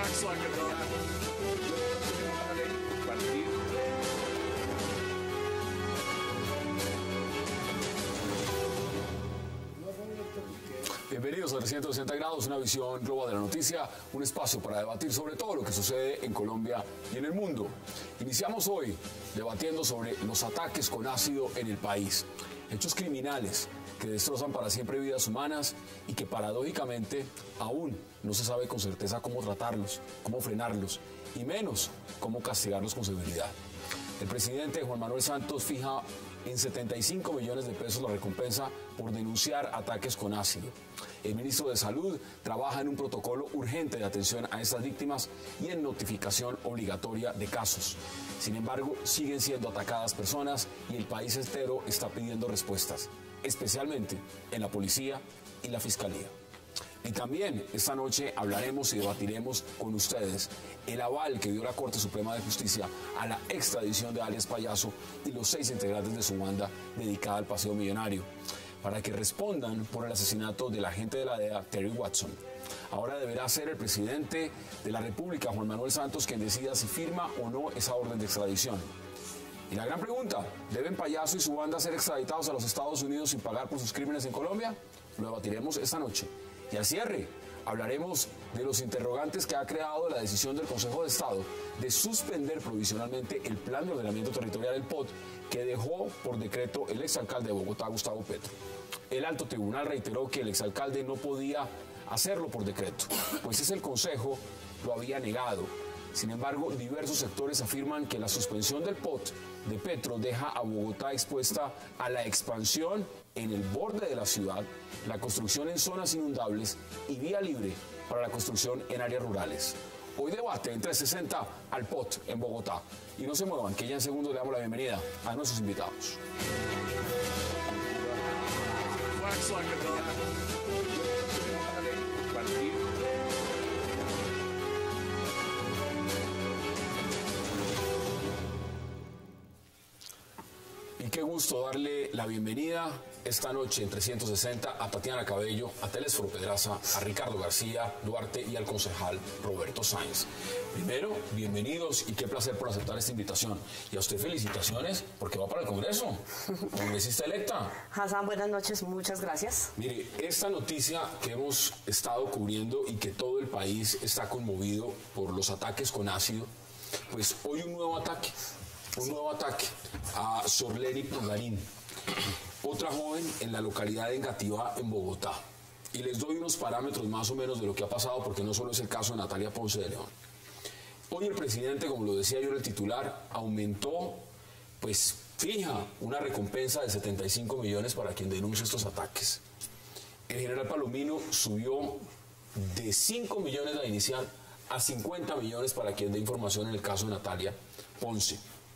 Bienvenidos a 360 grados, una visión global de la noticia, un espacio para debatir sobre todo lo que sucede en Colombia y en el mundo. Iniciamos hoy debatiendo sobre los ataques con ácido en el país, hechos criminales que destrozan para siempre vidas humanas y que paradójicamente aún no se sabe con certeza cómo tratarlos, cómo frenarlos y menos cómo castigarlos con severidad. El presidente Juan Manuel Santos fija en 75 millones de pesos la recompensa por denunciar ataques con ácido. El ministro de Salud trabaja en un protocolo urgente de atención a estas víctimas y en notificación obligatoria de casos. Sin embargo, siguen siendo atacadas personas y el país entero está pidiendo respuestas, especialmente en la policía y la fiscalía. Y también esta noche hablaremos y debatiremos con ustedes el aval que dio la Corte Suprema de Justicia a la extradición de alias Payaso y los 6 integrantes de su banda dedicada al paseo millonario, para que respondan por el asesinato del agente de la DEA, Terry Watson. Ahora deberá ser el presidente de la República, Juan Manuel Santos, quien decida si firma o no esa orden de extradición. Y la gran pregunta, ¿deben Payaso y su banda ser extraditados a los Estados Unidos sin pagar por sus crímenes en Colombia? Lo debatiremos esta noche. Y al cierre, hablaremos de los interrogantes que ha creado la decisión del Consejo de Estado de suspender provisionalmente el Plan de Ordenamiento Territorial del POT que dejó por decreto el exalcalde de Bogotá, Gustavo Petro. El alto tribunal reiteró que el exalcalde no podía hacerlo por decreto, pues el Consejo lo había negado. Sin embargo, diversos sectores afirman que la suspensión del POT de Petro deja a Bogotá expuesta a la expansión en el borde de la ciudad, la construcción en zonas inundables y vía libre para la construcción en áreas rurales. Hoy debate en 360 al POT en Bogotá. Y no se muevan, que ya en segundos le damos la bienvenida a nuestros invitados. Y qué gusto darle la bienvenida esta noche en 360 a Tatiana Cabello, a Telésforo Pedraza, a Ricardo García Duarte y al concejal Roberto Sáenz. Primero, bienvenidos y qué placer por aceptar esta invitación. Y a usted felicitaciones porque va para el Congreso, congresista electa. Hassan, buenas noches, muchas gracias. Mire, esta noticia que hemos estado cubriendo y que todo el país está conmovido por los ataques con ácido, pues hoy un nuevo ataque a Sorleri Pulgarín, otra joven en la localidad de Engativá, en Bogotá. Y les doy unos parámetros más o menos de lo que ha pasado, porque no solo es el caso de Natalia Ponce de León. Hoy el presidente, como lo decía yo en el titular, aumentó, pues fija una recompensa de 75 millones para quien denuncie estos ataques. El general Palomino subió de 5 millones la inicial a 50 millones para quien dé información en el caso de Natalia Ponce.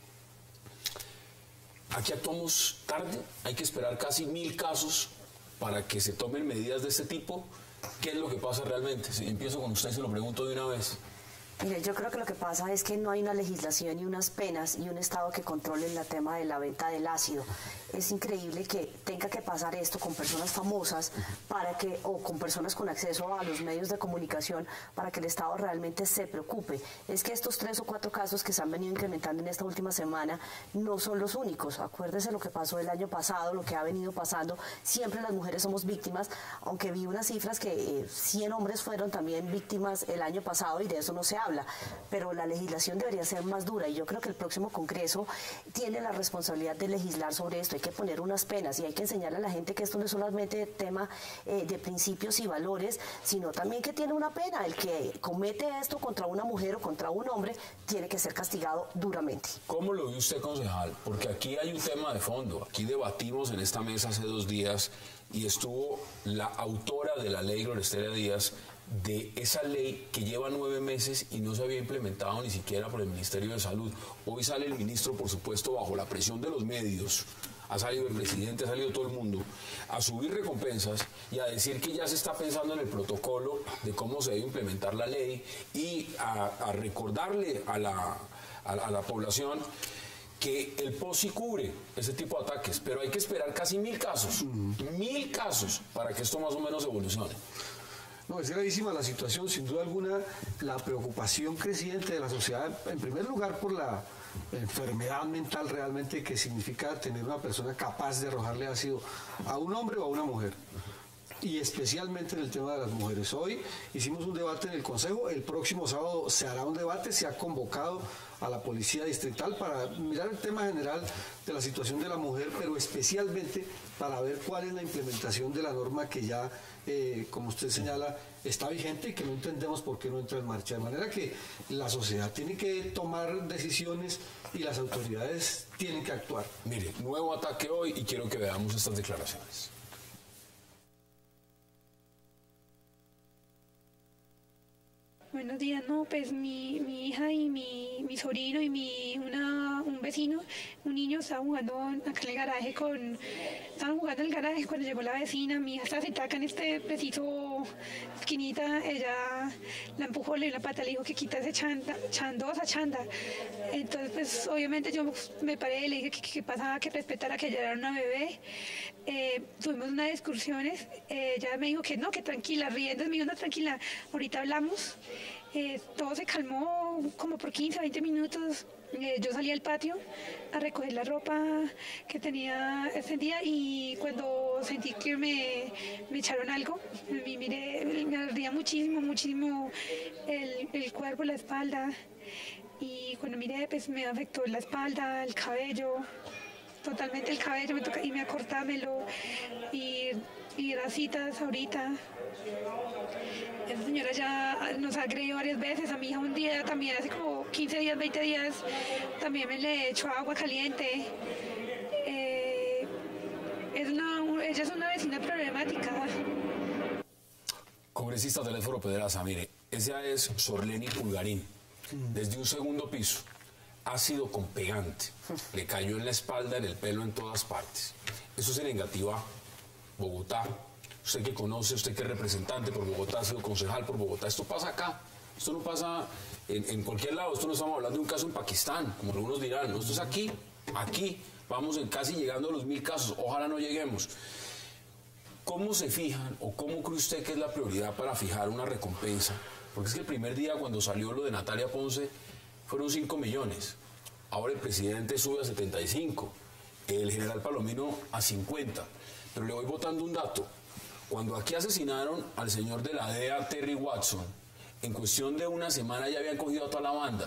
Aquí actuamos tarde, hay que esperar casi 1000 casos para que se tomen medidas de este tipo. ¿Qué es lo que pasa realmente? Si empiezo con usted y se lo pregunto de una vez. Mire, yo creo que lo que pasa es que no hay una legislación y unas penas y un Estado que controle el tema de la venta del ácido. Es increíble que tenga que pasar esto con personas famosas o con personas con acceso a los medios de comunicación para que el Estado realmente se preocupe. Es que estos 3 o 4 casos que se han venido incrementando en esta última semana no son los únicos. Acuérdese lo que pasó el año pasado, lo que ha venido pasando. Siempre las mujeres somos víctimas, aunque vi unas cifras que 100 hombres fueron también víctimas el año pasado y de eso no se habla. Pero la legislación debería ser más dura y yo creo que el próximo Congreso tiene la responsabilidad de legislar sobre esto. Hay que poner unas penas y hay que enseñarle a la gente que esto no es solamente tema de principios y valores, sino también que tiene una pena. El que comete esto contra una mujer o contra un hombre tiene que ser castigado duramente. ¿Cómo lo ve usted, concejal? Porque aquí hay un tema de fondo. Aquí debatimos en esta mesa hace 2 días y estuvo la autora de la ley, Gloria Estela Díaz, de esa ley que lleva 9 meses y no se había implementado ni siquiera por el Ministerio de Salud. Hoy sale el ministro, por supuesto, bajo la presión de los medios, ha salido el presidente, ha salido todo el mundo, a subir recompensas y a decir que ya se está pensando en el protocolo de cómo se debe implementar la ley y a recordarle a la población que el POT sí cubre ese tipo de ataques, pero hay que esperar casi 1000 casos, 1000 casos para que esto más o menos evolucione. No, es gravísima la situación, sin duda alguna, la preocupación creciente de la sociedad, en primer lugar por la enfermedad mental realmente que significa tener una persona capaz de arrojarle ácido a un hombre o a una mujer. Y especialmente en el tema de las mujeres. Hoy hicimos un debate en el Consejo, el próximo sábado se hará un debate, se ha convocado a la Policía Distrital para mirar el tema general de la situación de la mujer, pero especialmente para ver cuál es la implementación de la norma que ya, como usted señala, está vigente y que no entendemos por qué no entra en marcha. De manera que la sociedad tiene que tomar decisiones y las autoridades tienen que actuar. Mire, nuevo ataque hoy y quiero que veamos estas declaraciones. Buenos días, no, pues mi hija y mi sobrino y un vecino, un niño estaba jugando acá en el garaje estaban jugando en el garaje cuando llegó la vecina, mi hija estaba sentada acá en este preciso esquinita, ella la empujó, le dio la pata, le dijo que quita ese chandosa chanda. Entonces pues obviamente yo me paré y le dije que pasaba, que respetara que ella era una bebé. Tuvimos unas excursiones, ella me dijo que no, que tranquila, riendo, me dijo no, tranquila, ahorita hablamos. Todo se calmó como por 15, 20 minutos. Yo salí al patio a recoger la ropa que tenía ese día y cuando sentí que me echaron algo, me ardía muchísimo el cuerpo, la espalda, y cuando miré pues me afectó la espalda, el cabello, totalmente el cabello, me toca irme a cortármelo y grasitas ahorita. Esa señora ya nos ha agredido varias veces, a mi hija un día también, hace como 15 días, 20 días, también me le echó agua caliente. Ella es una vecina problemática. Congresista del Foro Pedraza, mire, esa es Sorleni Pulgarín, desde un segundo piso, ácido con pegante, le cayó en la espalda, en el pelo, en todas partes. Eso es en Engativá, Bogotá. Usted que conoce, usted que es representante por Bogotá, ha sido concejal por Bogotá, esto pasa acá, esto no pasa en cualquier lado, esto no estamos hablando de un caso en Pakistán, como algunos dirán, ¿no? Esto es aquí, vamos casi llegando a los 1000 casos, ojalá no lleguemos. ¿Cómo se fijan o cómo cree usted que es la prioridad para fijar una recompensa? Porque es que el primer día cuando salió lo de Natalia Ponce fueron 5 millones, ahora el presidente sube a 75, el general Palomino a 50, pero le voy botando un dato. Cuando aquí asesinaron al señor de la DEA, Terry Watson, en cuestión de una semana ya habían cogido a toda la banda.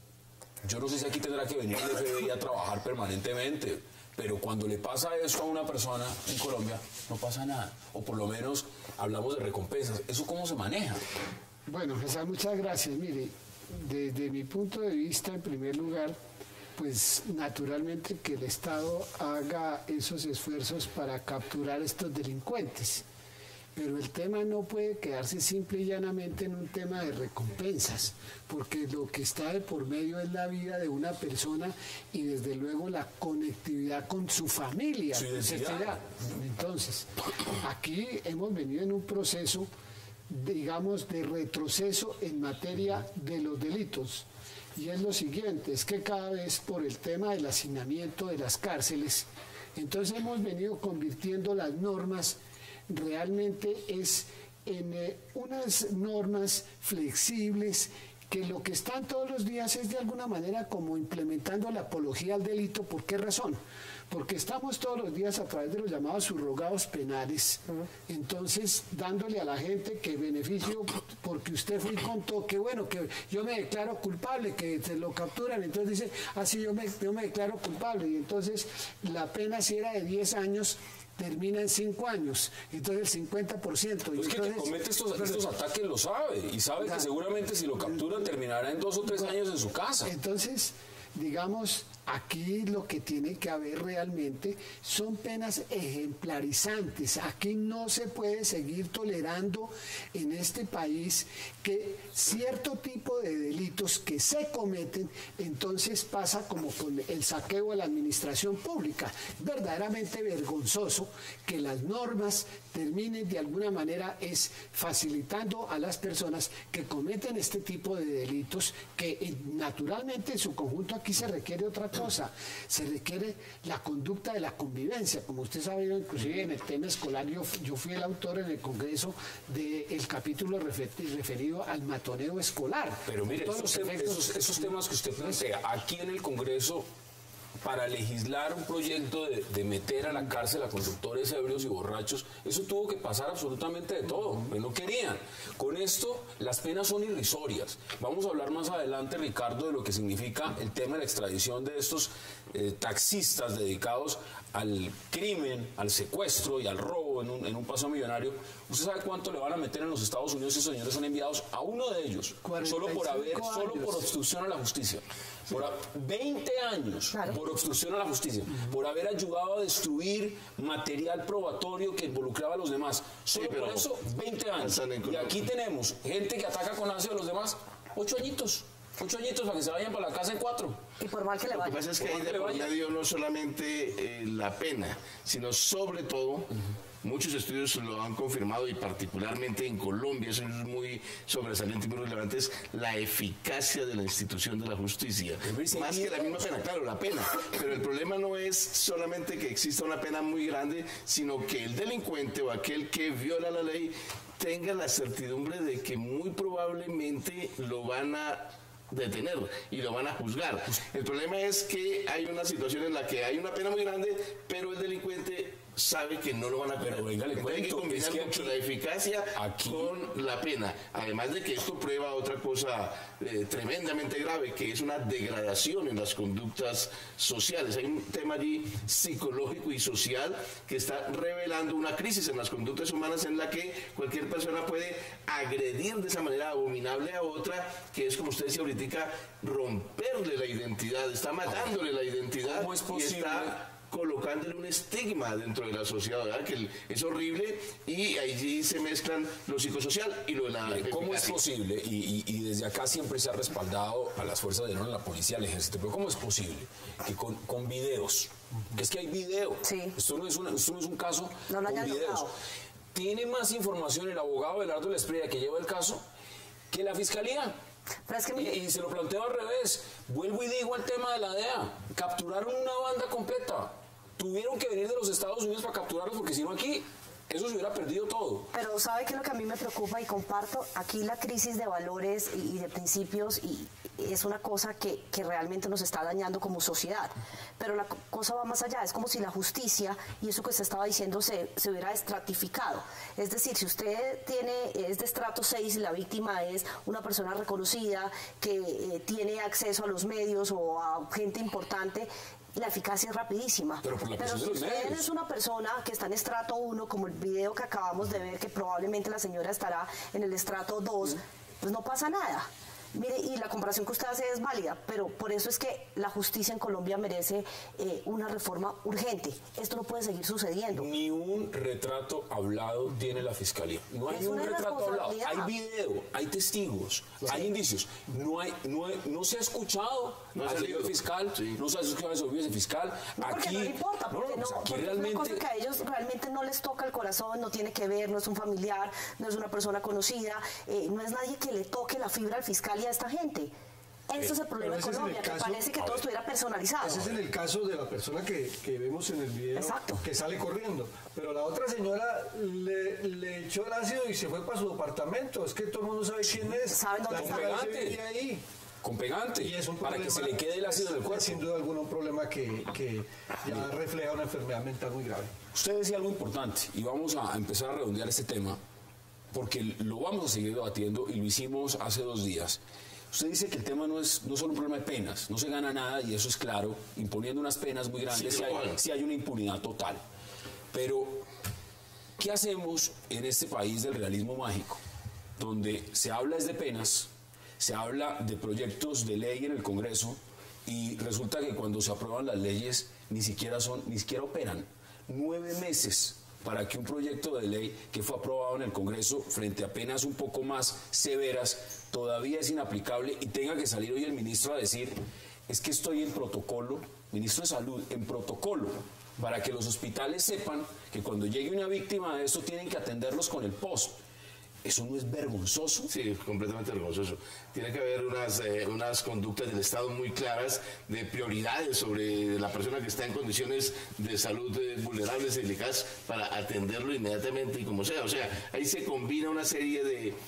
Yo no sé si aquí tendrá que venir el FBI a trabajar permanentemente, pero cuando le pasa eso a una persona en Colombia, no pasa nada. O por lo menos hablamos de recompensas. ¿Eso cómo se maneja? Bueno, Jesús, muchas gracias. Mire, desde mi punto de vista, en primer lugar, pues naturalmente que el Estado haga esos esfuerzos para capturar a estos delincuentes. Pero el tema no puede quedarse simple y llanamente en un tema de recompensas, porque lo que está de por medio es la vida de una persona y desde luego la conectividad con su familia. Su identidad. Entonces, aquí hemos venido en un proceso, digamos, de retroceso en materia de los delitos. Y es lo siguiente, es que cada vez por el tema del hacinamiento de las cárceles, entonces hemos venido convirtiendo las normas realmente es en unas normas flexibles que lo que están todos los días es de alguna manera como implementando la apología al delito. ¿Por qué razón? Porque estamos todos los días a través de los llamados subrogados penales, entonces dándole a la gente que beneficio porque usted fue y contó que bueno, que yo me declaro culpable, que se lo capturan, entonces dice, así yo me declaro culpable, y entonces la pena si era de 10 años, termina en 5 años, entonces el 50%. Pues entonces, que quien comete estos ataques lo sabe, y sabe que seguramente si lo capturan terminará en 2 o 3 años en su casa. Entonces, digamos, aquí lo que tiene que haber realmente son penas ejemplarizantes. Aquí no se puede seguir tolerando en este país que cierto tipo de delitos que se cometen, entonces pasa como con el saqueo a la administración pública. Verdaderamente vergonzoso que las normas terminen de alguna manera es facilitando a las personas que cometen este tipo de delitos que naturalmente en su conjunto aquí se requiere otra cosa. cosa, se requiere la conducta de la convivencia. Como usted sabe, inclusive en el tema escolar, yo fui el autor en el Congreso del capítulo referido al matoneo escolar. Pero mire, esos temas que usted plantea, aquí en el Congreso, para legislar un proyecto de meter a la cárcel a conductores ebrios y borrachos, eso tuvo que pasar absolutamente de todo, pues no querían. Con esto, las penas son irrisorias. Vamos a hablar más adelante, Ricardo, de lo que significa el tema de la extradición de estos taxistas dedicados al crimen, al secuestro y al robo en un paso millonario. ¿Usted sabe cuánto le van a meter en los Estados Unidos? Esos señores son enviados a uno de ellos, solo por obstrucción a la justicia. Por 20 años, claro, por obstrucción a la justicia, por haber ayudado a destruir material probatorio que involucraba a los demás. Solo por eso, 20 años. Y aquí tenemos gente que ataca con ácido a los demás, 8 añitos. 8 añitos para que se vayan para la casa en 4. Y por mal que le vaya. Lo que pasa es que ahí de por medio no solamente la pena, sino sobre todo, muchos estudios lo han confirmado, y particularmente en Colombia, eso es muy sobresaliente y muy relevante, es la eficacia de la institución de la justicia. Más que la misma pena, claro, la pena. Pero el problema no es solamente que exista una pena muy grande, sino que el delincuente o aquel que viola la ley tenga la certidumbre de que muy probablemente lo van a detener y lo van a juzgar. El problema es que hay una situación en la que hay una pena muy grande, pero el delincuente sabe que no lo van a pegar. Pero venga, le cuento, hay que combinar mucho la eficacia con la pena. Además de que esto prueba otra cosa tremendamente grave, que es una degradación en las conductas sociales. Hay un tema allí psicológico y social que está revelando una crisis en las conductas humanas, en la que cualquier persona puede agredir de esa manera abominable a otra, que es, como usted decía ahorita, romperle la identidad, está matándole la identidad. ¿Cómo es posible? Y está colocándole un estigma dentro de la sociedad, ¿verdad? Que es horrible, y allí se mezclan lo psicosocial y lo de la eficacia. ¿Cómo es posible? Y desde acá siempre se ha respaldado a las fuerzas de orden, la policía, al ejército, pero ¿cómo es posible que con videos, que es que hay video, sí, esto no es un caso no con videos, logrado. Tiene más información el abogado Belardo Lesprilla, que lleva el caso, que la fiscalía? Pero es que y se lo planteo al revés. Vuelvo y digo el tema de la DEA. Capturaron una banda completa. Tuvieron que venir de los Estados Unidos para capturarlos, porque si no aquí, eso se hubiera perdido todo. Pero ¿sabe qué es lo que a mí me preocupa y comparto? Aquí la crisis de valores y de principios y es una cosa que realmente nos está dañando como sociedad. Pero la cosa va más allá, es como si la justicia, y eso que usted estaba diciendo, se hubiera estratificado. Es decir, si usted es de estrato 6 y la víctima es una persona reconocida que tiene acceso a los medios o a gente importante, la eficacia es rapidísima. Pero si usted es una persona que está en estrato 1, como el video que acabamos de ver, que probablemente la señora estará en el estrato 2, pues no pasa nada. Mire, y la comparación que usted hace es válida, pero por eso es que la justicia en Colombia merece una reforma urgente. Esto no puede seguir sucediendo. Ni un retrato hablado tiene la fiscalía. No hay un retrato hablado. Hay video, hay testigos, hay indicios. No se ha escuchado al señor fiscal, no se ha escuchado al señor vicefiscal. No, porque aquí no le importa, porque aquí porque realmente... es una cosa que a ellos realmente no les toca el corazón, no tiene que ver, no es un familiar, no es una persona conocida, no es nadie que le toque la fibra al fiscal y a esta gente. Ese es el problema de Colombia, que parece que todo estuviera personalizado. Ese es en el caso de la persona que vemos en el video. Exacto. Que sale corriendo. Pero la otra señora le echó el ácido y se fue para su departamento. Es que todo el mundo sabe quién es. ¿Saben dónde está? Ahí. Con pegante, y es un para problema, que se le quede el ácido en el cuerpo. Sin duda alguna un problema que ya refleja una enfermedad mental muy grave. Usted decía algo importante y vamos a empezar a redondear este tema porque lo vamos a seguir debatiendo y lo hicimos hace 2 días. Usted dice que el tema no es solo un problema de penas, no se gana nada y eso es claro, imponiendo unas penas muy grandes si hay una impunidad total. Pero, ¿qué hacemos en este país del realismo mágico? Donde se habla es de penas, se habla de proyectos de ley en el Congreso y resulta que cuando se aprueban las leyes ni siquiera operan. 9 meses para que un proyecto de ley que fue aprobado en el Congreso frente a penas un poco más severas todavía es inaplicable y tenga que salir hoy el ministro a decir, es que estoy en protocolo, ministro de Salud, en protocolo, para que los hospitales sepan que cuando llegue una víctima de esto tienen que atenderlos con el POST. ¿Eso no es vergonzoso? Sí, completamente vergonzoso. Tiene que haber unas conductas del Estado muy claras de prioridades sobre la persona que está en condiciones de salud vulnerables y delicadas para atenderlo inmediatamente y como sea. O sea, ahí se combina una serie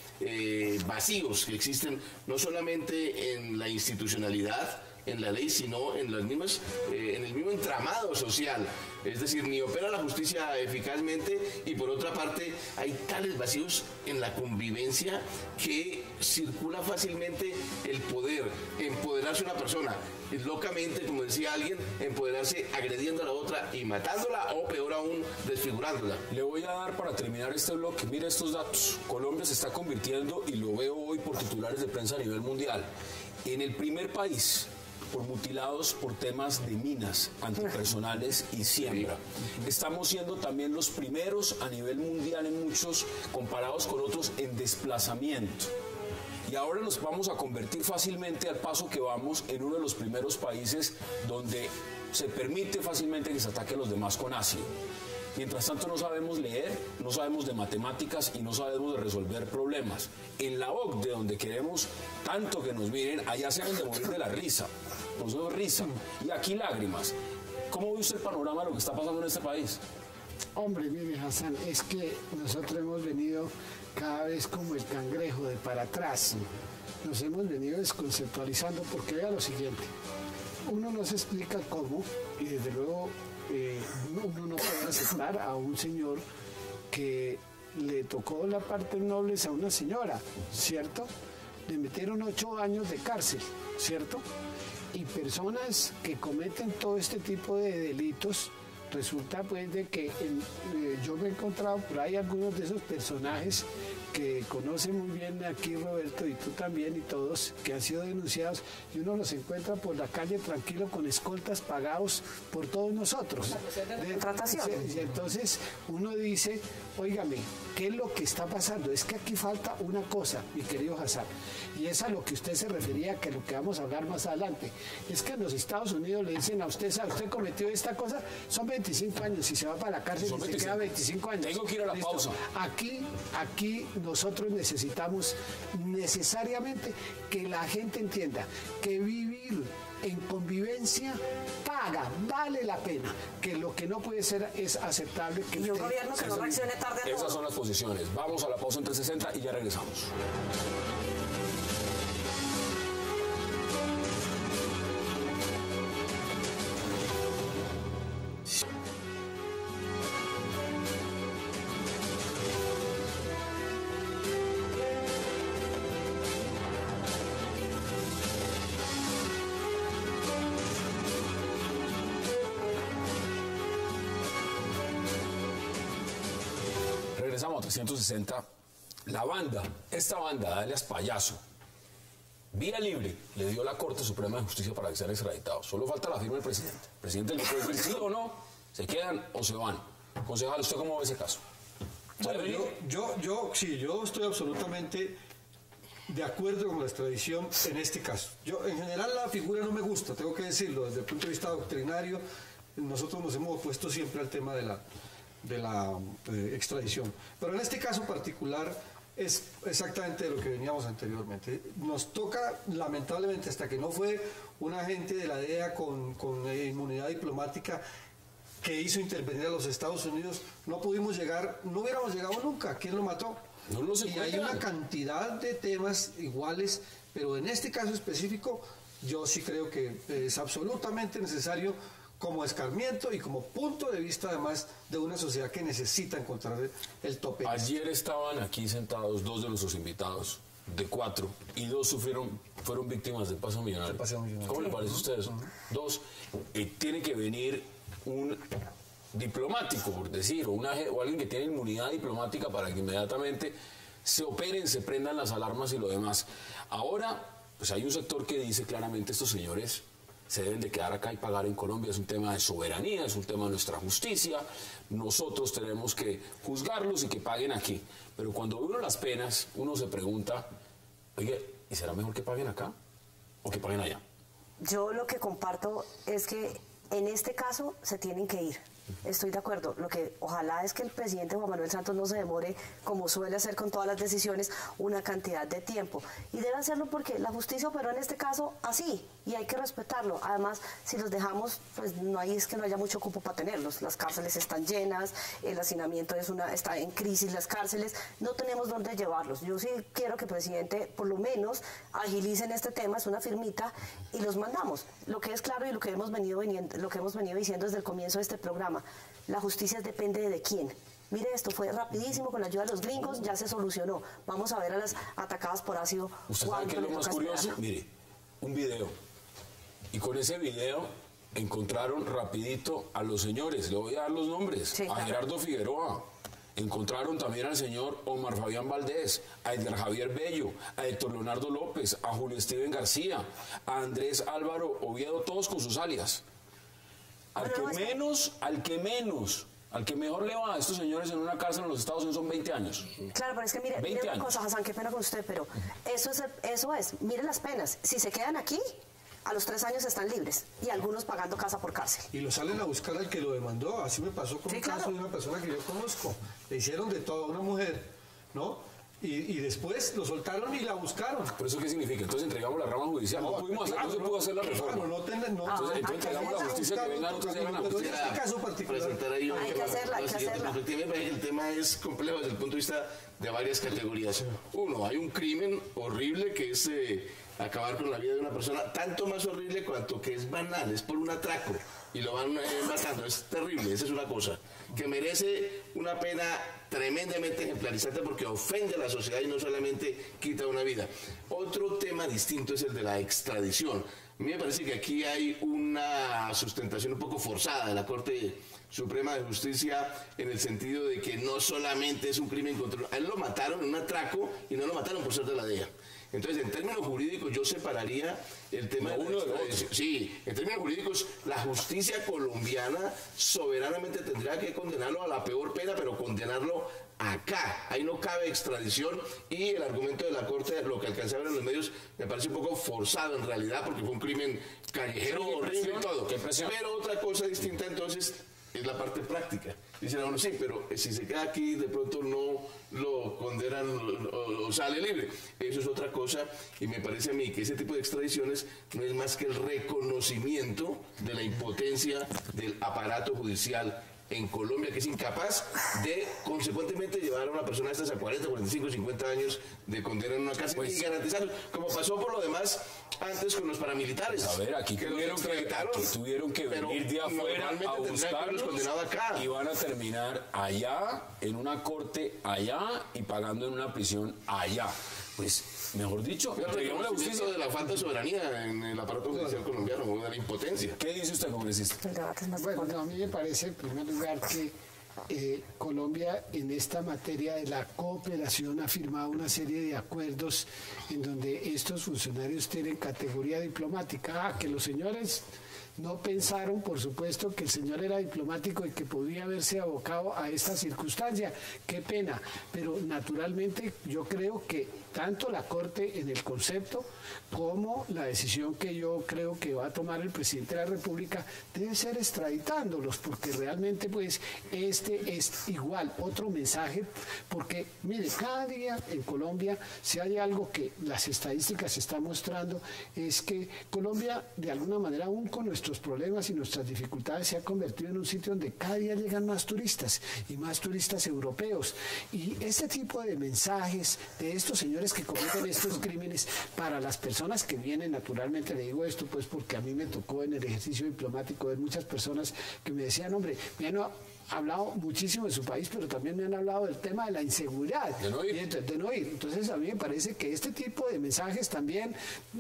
de vacíos que existen no solamente en la institucionalidad, en la ley, sino en las mismas, en el mismo entramado social. Es decir, ni opera la justicia eficazmente y por otra parte hay tales vacíos en la convivencia que circula fácilmente el poder, empoderarse una persona, locamente, como decía alguien, empoderarse agrediendo a la otra y matándola o peor aún, desfigurándola. Le voy a dar para terminar este bloque, mire estos datos. Colombia se está convirtiendo, y lo veo hoy por titulares de prensa a nivel mundial, en el primer país por mutilados por temas de minas antipersonales y siembra. Estamos siendo también los primeros a nivel mundial en muchos, comparados con otros, en desplazamiento. Y ahora nos vamos a convertir fácilmente, al paso que vamos, en uno de los primeros países donde se permite fácilmente que se ataque a los demás con ácido. Mientras tanto no sabemos leer, no sabemos de matemáticas y no sabemos de resolver problemas. En la OCDE, donde queremos tanto que nos miren, allá se han de morir de la risa. Nosotros risa. Y aquí lágrimas. ¿Cómo ve usted el panorama de lo que está pasando en este país? Hombre, mire, Hassan, es que nosotros hemos venido cada vez como el cangrejo de para atrás. Nos hemos venido desconceptualizando porque vea lo siguiente. Uno no se explica cómo, y desde luego uno no puede aceptar a un señor que le tocó la parte nobles a una señora, ¿cierto? Le metieron 8 años de cárcel, ¿cierto? Y personas que cometen todo este tipo de delitos, resulta pues de que yo me he encontrado por ahí algunos de esos personajes que conoce muy bien aquí Roberto y tú también y todos, que han sido denunciados, y uno los encuentra por la calle tranquilo con escoltas pagados por todos nosotros. Y entonces uno dice, óigame, ¿qué es lo que está pasando? Es que aquí falta una cosa, mi querido Hassan, y es a lo que usted se refería, que lo que vamos a hablar más adelante, es que en los Estados Unidos le dicen a usted, usted cometió esta cosa, son 25 años, y se va para la cárcel y se queda 25 años. Tengo que ir a la pausa. Aquí nosotros necesitamos necesariamente que la gente entienda que vivir en convivencia paga, vale la pena, que lo que no puede ser es aceptable que y un gobierno que no reaccione tarde a todo. Esas son las posiciones. Vamos a la pausa en 360 y ya regresamos. Regresamos a 360. Esta banda, alias Payaso, vía libre, le dio la Corte Suprema de Justicia para que sean extraditados. Solo falta la firma del presidente. El presidente le puede decir sí o no, se quedan o se van. Concejal, ¿usted cómo ve ese caso? Bueno, yo estoy absolutamente de acuerdo con la extradición en este caso. Yo, en general, la figura no me gusta, tengo que decirlo, desde el punto de vista doctrinario. Nosotros nos hemos opuesto siempre al tema de la extradición. Pero en este caso particular es exactamente lo que veníamos anteriormente. Nos toca, lamentablemente, hasta que no fue un agente de la DEA con inmunidad diplomática que hizo intervenir a los Estados Unidos, no pudimos llegar, no hubiéramos llegado nunca. ¿Quién lo mató? No lo sé. Y hay una cantidad de temas iguales, pero en este caso específico yo sí creo que es absolutamente necesario, como escarmiento y como punto de vista además de una sociedad que necesita encontrar el tope. Ayer estaban aquí sentados 2 de nuestros invitados, de 4, y 2 fueron víctimas del paso millonario. ¿Cómo le parece a ustedes? 2, tiene que venir un diplomático, por decir, o alguien que tiene inmunidad diplomática para que inmediatamente se operen, se prendan las alarmas y lo demás. Ahora, pues hay un sector que dice claramente estos señores se deben de quedar acá y pagar en Colombia, es un tema de soberanía, es un tema de nuestra justicia, nosotros tenemos que juzgarlos y que paguen aquí. Pero cuando uno las penas, uno se pregunta, oye, ¿y será mejor que paguen acá o que paguen allá? Yo lo que comparto es que en este caso se tienen que ir. Estoy de acuerdo. Lo que ojalá es que el presidente Juan Manuel Santos no se demore, como suele hacer con todas las decisiones, una cantidad de tiempo. Y debe hacerlo porque la justicia operó en este caso así, y hay que respetarlo. Además, si los dejamos, pues no hay, es que no haya mucho cupo para tenerlos. Las cárceles están llenas, el hacinamiento está en crisis, las cárceles, no tenemos dónde llevarlos. Yo sí quiero que el presidente, por lo menos, agilice en este tema, es una firmita, y los mandamos. Lo que es claro y lo que hemos venido diciendo desde el comienzo de este programa, la justicia depende de quién. Mire, esto fue rapidísimo, con la ayuda de los gringos ya se solucionó. Vamos a ver a las atacadas por ácido. ¿Usted sabe qué es lo más curioso? Mire, un video. Y con ese video encontraron rapidito a los señores, le voy a dar los nombres, sí, a Gerardo Figueroa. Encontraron también al señor Omar Fabián Valdés, a Edgar Javier Bello, a Héctor Leonardo López, a Julio Steven García, a Andrés Álvaro Oviedo, todos con sus alias. Al que mejor le va a estos señores en una cárcel en los Estados Unidos son 20 años. Claro, pero es que mire una cosa, Hassan, qué pena con usted, pero eso es, mire las penas. Si se quedan aquí, a los 3 años están libres y algunos pagando casa por cárcel. Y lo salen a buscar al que lo demandó. Así me pasó con un caso de una persona que yo conozco. Le hicieron de todo a una mujer, ¿no? Y después lo soltaron y la buscaron. ¿Pero eso qué significa? Entonces entregamos la rama judicial. No se pudo hacer la reforma. Entonces entregamos la justicia que venga, nosotros hagan la justicia. En este caso particular. Hay que hacerla. Efectivamente, el tema es complejo desde el punto de vista de varias categorías. Uno, hay un crimen horrible que es acabar con la vida de una persona, tanto más horrible cuanto que es banal, es por un atraco y lo van matando, es terrible, esa es una cosa que merece una pena tremendamente ejemplarizante porque ofende a la sociedad y no solamente quita una vida. Otro tema distinto es el de la extradición. A mí me parece que aquí hay una sustentación un poco forzada de la Corte Suprema de Justicia en el sentido de que no solamente es un crimen contra... A él lo mataron en un atraco y no lo mataron por ser de la DEA. Entonces, en términos jurídicos, yo separaría el tema de la extradición. Sí, en términos jurídicos, la justicia colombiana soberanamente tendría que condenarlo a la peor pena, pero condenarlo acá. Ahí no cabe extradición y el argumento de la Corte, lo que alcancé a ver en los medios, me parece un poco forzado en realidad, porque fue un crimen callejero, horrible y todo. Pero otra cosa distinta entonces es la parte práctica. Dicen a uno, sí, pero si se queda aquí, de pronto no lo condenan o sale libre. Eso es otra cosa, y me parece a mí que ese tipo de extradiciones no es más que el reconocimiento de la impotencia del aparato judicial en Colombia, que es incapaz de, consecuentemente, llevar a una persona de estas a 40, 45, 50 años de condena en una cárcel y garantizarlo, como pasó por lo demás antes con los paramilitares. A ver, aquí tuvieron que venir de afuera a buscarlos y van a terminar allá, en una corte allá y pagando en una prisión allá. Pues, mejor dicho, entregamos la justicia de la falta de soberanía en el aparato judicial colombiano, de la impotencia. ¿Qué dice usted, congresista? Bueno, a mí me parece, en primer lugar, que Colombia en esta materia de la cooperación ha firmado una serie de acuerdos en donde estos funcionarios tienen categoría diplomática. Que los señores no pensaron, por supuesto, que el señor era diplomático y que podía haberse abocado a esta circunstancia. Qué pena, pero naturalmente yo creo que tanto la Corte en el concepto como la decisión que yo creo que va a tomar el presidente de la República debe ser extraditándolos, porque realmente pues este es igual otro mensaje, porque mire, cada día en Colombia, si hay algo que las estadísticas están mostrando, es que Colombia de alguna manera, aún con nuestros problemas y nuestras dificultades, se ha convertido en un sitio donde cada día llegan más turistas y más turistas europeos, y este tipo de mensajes de estos señores que cometen estos crímenes para las personas que vienen, naturalmente le digo esto pues porque a mí me tocó en el ejercicio diplomático ver muchas personas que me decían, hombre, me han hablado muchísimo de su país, pero también me han hablado del tema de la inseguridad, de no ir. Entonces a mí me parece que este tipo de mensajes también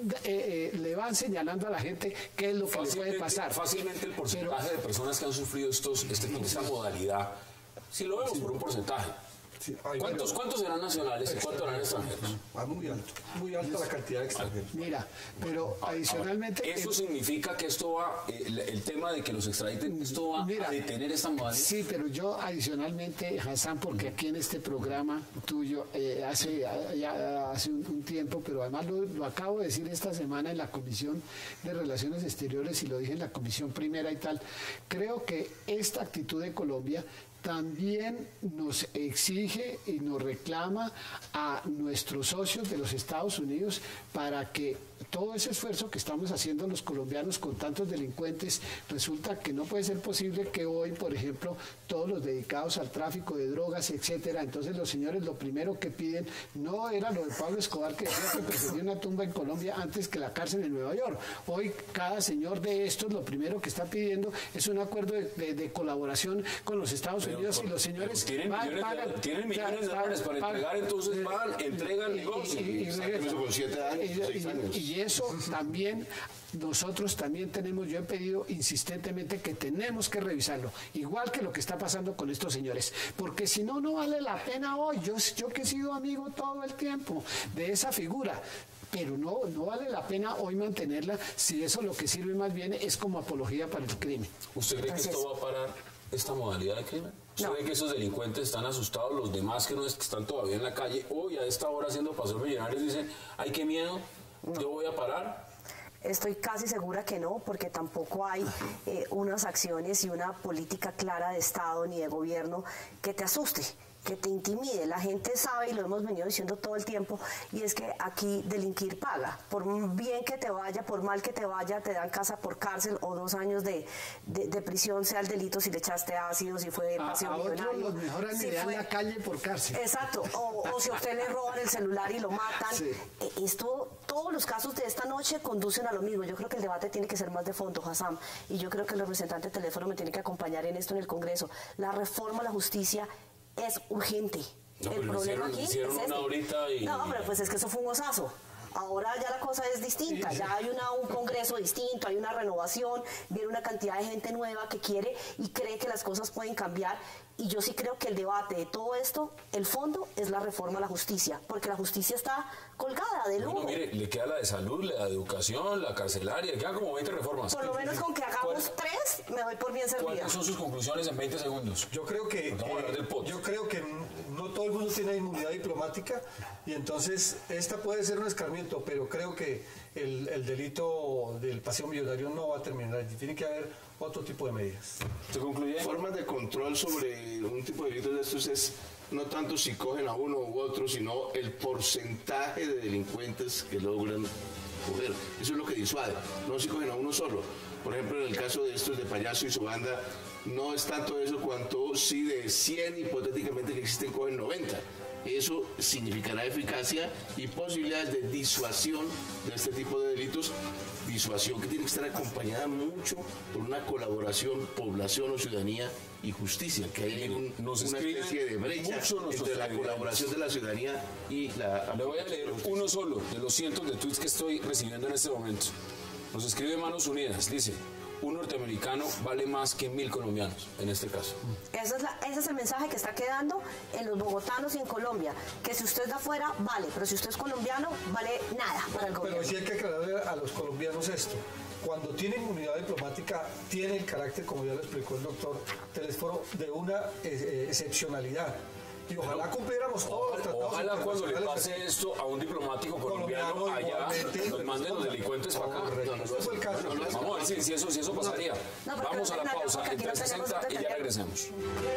le van señalando a la gente qué es lo que le puede pasar. Fácilmente el porcentaje de personas que han sufrido esta modalidad, si lo vemos por un porcentaje, Sí, ¿Cuántos serán nacionales y cuántos serán extranjeros? Muy alta la cantidad de extranjeros. Mira, pero adicionalmente... ¿Eso significa que esto va, el tema de que los extraditen, esto va a detener esta modalidad? Sí, pero yo adicionalmente, Hassan, porque aquí en este programa tuyo, hace un tiempo, pero además lo acabo de decir esta semana en la Comisión de Relaciones Exteriores y lo dije en la Comisión Primera y tal, creo que esta actitud de Colombia también nos exige y nos reclama a nuestros socios de los Estados Unidos para que todo ese esfuerzo que estamos haciendo los colombianos con tantos delincuentes, resulta que no puede ser posible que hoy, por ejemplo, todos los dedicados al tráfico de drogas, etcétera, entonces los señores lo primero que piden no era lo de Pablo Escobar, que decía que prefería una tumba en Colombia antes que la cárcel en Nueva York. Hoy cada señor de estos lo primero que está pidiendo es un acuerdo de colaboración con los Estados Unidos y los señores tienen millones de dólares para entregar, entonces van, entregan negocios. Con 7 años, 6 años. Y eso también, nosotros también tenemos, yo he pedido insistentemente que tenemos que revisarlo, igual que lo que está pasando con estos señores, porque si no, no vale la pena hoy, yo que he sido amigo todo el tiempo de esa figura, pero no vale la pena hoy mantenerla si eso lo que sirve más bien es como apología para el crimen. ¿Usted cree que esto va a parar esta modalidad de crimen? ¿Usted ve que esos delincuentes están asustados, los demás que no es que están todavía en la calle, hoy a esta hora haciendo paseos millonarios dicen, ay, qué miedo, yo voy a parar? Estoy casi segura que no, porque tampoco hay unas acciones y una política clara de Estado ni de gobierno que te asuste, que te intimide. La gente sabe, y lo hemos venido diciendo todo el tiempo, y es que aquí delinquir paga. Por bien que te vaya, por mal que te vaya, te dan casa por cárcel o 2 años de prisión, sea el delito, si le echaste ácido, si fue paseo millonario. A otros los mejoran y le dan la calle por cárcel. Exacto, o si a usted le roban el celular y lo matan. Sí. Todos los casos de esta noche conducen a lo mismo. Yo creo que el debate tiene que ser más de fondo, Hassan, y yo creo que el representante del teléfono me tiene que acompañar en esto en el Congreso. La reforma a la justicia es urgente. No, el problema aquí es una horita y... No, pero pues es que eso fue un osazo. Ahora ya la cosa es distinta, ya hay un congreso distinto, hay una renovación, viene una cantidad de gente nueva que quiere y cree que las cosas pueden cambiar. Y yo sí creo que el debate de todo esto, el fondo es la reforma a la justicia, porque la justicia está colgada de lujo. Bueno, mire, le queda la de salud, la de educación, la carcelaria, le quedan como 20 reformas. Por lo menos con que hagamos 3, me doy por bien servida. ¿Cuáles son sus conclusiones en 20 segundos? Yo creo que no todo el mundo tiene inmunidad diplomática y entonces esta puede ser un escarmiento, pero creo que el delito del paseo millonario no va a terminar allí. Tiene que haber otro tipo de medidas. ¿Se concluye? Formas de control sobre un tipo de delitos de estos es no tanto si cogen a uno u otro, sino el porcentaje de delincuentes que logran coger. Eso es lo que disuade, no si cogen a uno solo. Por ejemplo, en el caso de estos de Payaso y su banda, no es tanto eso cuanto si de 100 hipotéticamente que existen cogen 90. Eso significará eficacia y posibilidades de disuasión de este tipo de delitos, disuasión que tiene que estar acompañada mucho por una colaboración, población o ciudadanía y justicia, que hay una especie de brecha entre la colaboración de la ciudadanía y la... Le voy a leer uno solo de los cientos de tweets que estoy recibiendo en este momento. Nos escribe Manos Unidas, dice: un norteamericano vale más que 1000 colombianos, en este caso. Ese es el mensaje que está quedando en los bogotanos y en Colombia, que si usted es de afuera, vale, pero si usted es colombiano, vale nada para el gobierno. Pero sí hay que aclararle a los colombianos esto. Cuando tiene inmunidad diplomática, tiene el carácter, como ya lo explicó el doctor Telesforo, de una excepcionalidad. Y ojalá cumpliéramos todos los tratados. Ojalá cuando le pase esto a un diplomático colombiano allá, nos manden los delincuentes para acá. No fue el caso. Vamos a ver si eso pasaría. Vamos a la pausa en 360 y ya regresamos.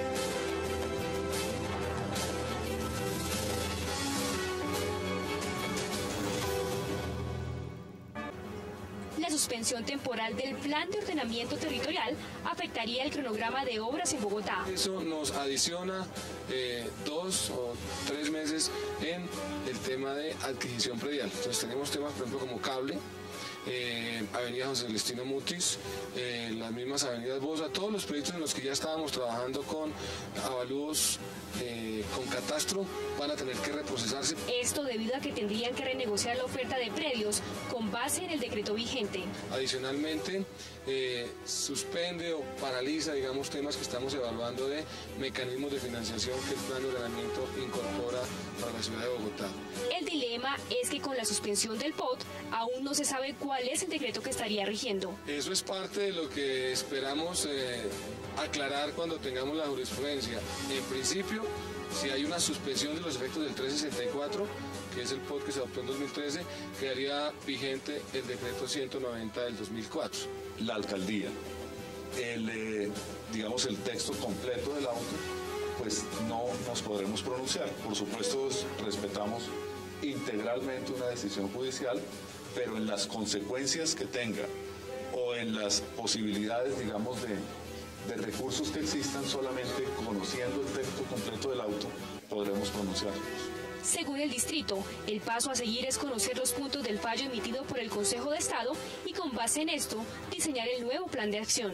La suspensión temporal del Plan de Ordenamiento Territorial afectaría el cronograma de obras en Bogotá. Eso nos adiciona 2 o 3 meses en el tema de adquisición predial. Entonces tenemos temas, por ejemplo, como cable, Avenida José Celestino Mutis, las mismas avenidas Bosa, todos los proyectos en los que ya estábamos trabajando con avalúos, con catastro, van a tener que reprocesarse. Esto debido a que tendrían que renegociar la oferta de predios con base en el decreto vigente. Adicionalmente, suspende o paraliza, digamos, temas que estamos evaluando de mecanismos de financiación que el plan de ordenamiento incorpora para la ciudad de Bogotá. El dilema es que con la suspensión del POT aún no se sabe cuál es el decreto que estaría rigiendo. Eso es parte de lo que esperamos aclarar cuando tengamos la jurisprudencia. En principio, si hay una suspensión de los efectos del 364, que es el POT que se adoptó en 2013, quedaría vigente el decreto 190 del 2004. La alcaldía, digamos el texto completo del auto, pues no nos podremos pronunciar. Por supuesto, respetamos integralmente una decisión judicial, pero en las consecuencias que tenga o en las posibilidades, digamos, de recursos que existan, solamente conociendo el texto completo del auto podremos pronunciarnos. Según el distrito, el paso a seguir es conocer los puntos del fallo emitido por el Consejo de Estado y con base en esto, diseñar el nuevo plan de acción.